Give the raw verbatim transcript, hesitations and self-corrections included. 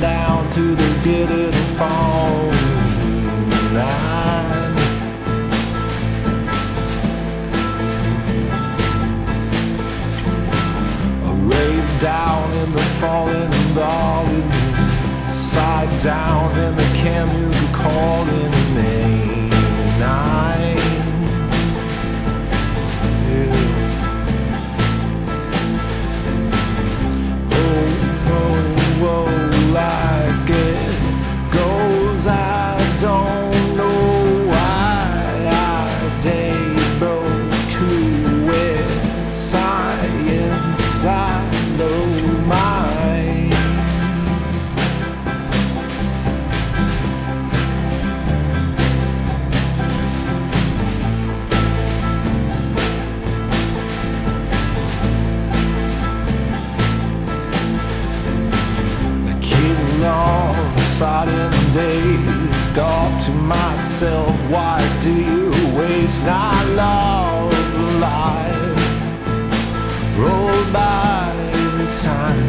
down to the glitter fall line. A rave down in the falling darling, side down in the Camuga calling name nine. Sodden days, thought to myself, why do you waste our love alive? Roll by the time